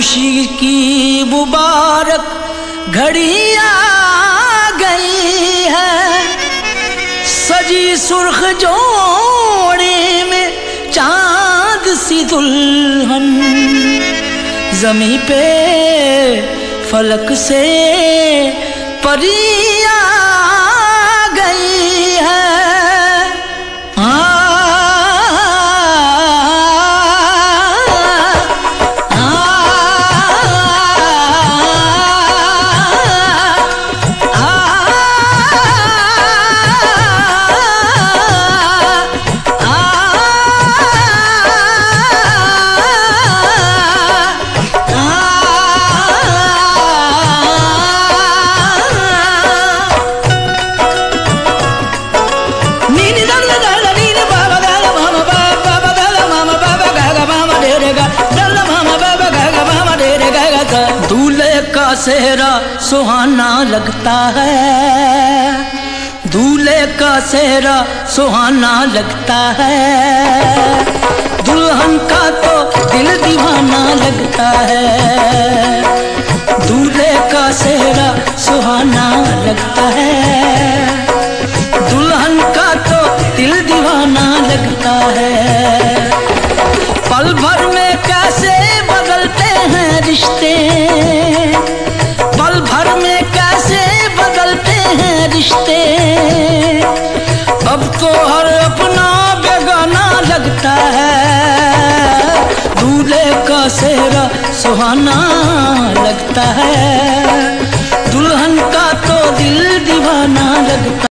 खुशी की मुबारक घड़ी आ गई है, सजी सुर्ख जोड़े में चांद सी दुल्हन, ज़मीं पे फलक से परी आ गई है। दूल्हे का सेहरा सुहाना लगता है, दूल्हे का सेहरा सुहाना लगता है, दुल्हन का तो दिल दीवाना लगता है। दूल्हे का सेहरा सुहाना लगता है, दुल्हन का तो दिल दीवाना लगता है। पल भर में कैसे बदलते हैं रिश्ते, पल भर में कैसे बदलते हैं रिश्ते, अब तो हर अपना बेगाना लगता है। दूल्हे का सेहरा सुहाना लगता है, दुल्हन का तो दिल दीवाना लगता है।